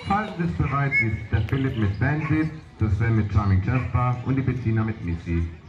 Falls es bereit ist, der Philipp mit Bandit, der Sam mit Charming Jasper und die Bettina mit Missy.